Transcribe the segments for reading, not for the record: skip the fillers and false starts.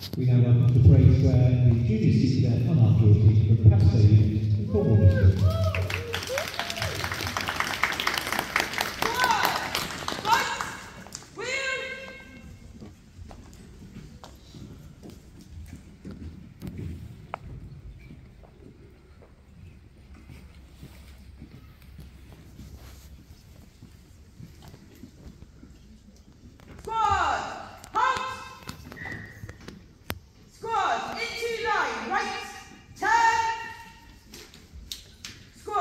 We now welcome to the parade square the junior sea cadet unarmed drill team from Padstow Unit in Cornwall District. Squad, into line, right, turn.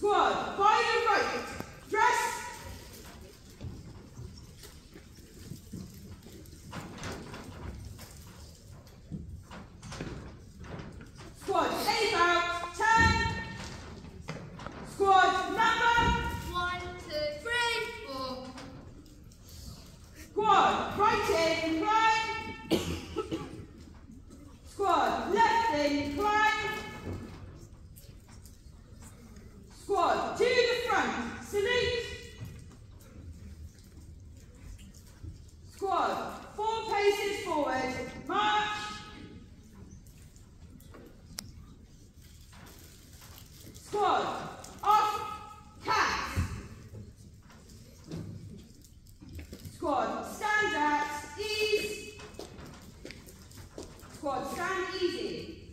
Squad, by the right, dress. Squad, aim out, turn. Squad, number 1, 2, 3, 4. Squad, right in, climb. Squad, left in, climb. Squad, to the front, salute. Squad, 4 paces forward, march. Squad, off, cat. Squad, stand at ease. Squad, stand easy.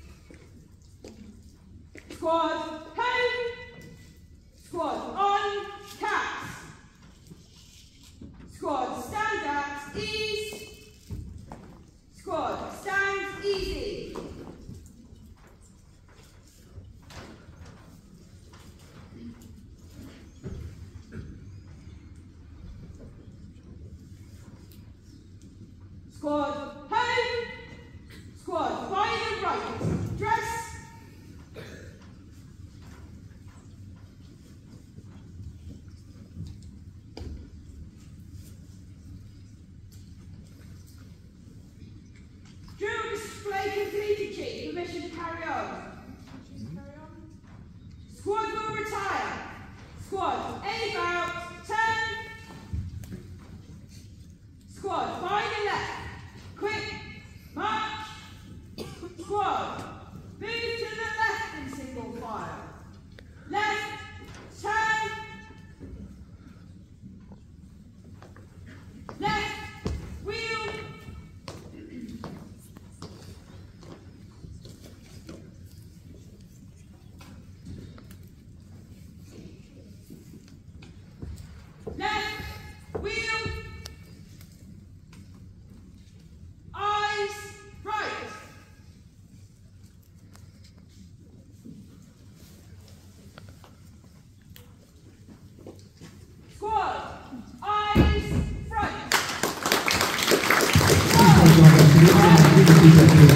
Squad, home. Squad, on, cat. Squad, stand at ease. Squad, stand easy. Squad, home. Squad, by the right, dress. Drill display completed, Chief. Permission to carry on. Squad will retire. Squad, aim out, turn. Squad, by the left. Quick, march. Squad, move to the left in single file. Left, turn. Left, wheel. Left, wheel. Eyes, right. Squad, eyes, front. Thank you.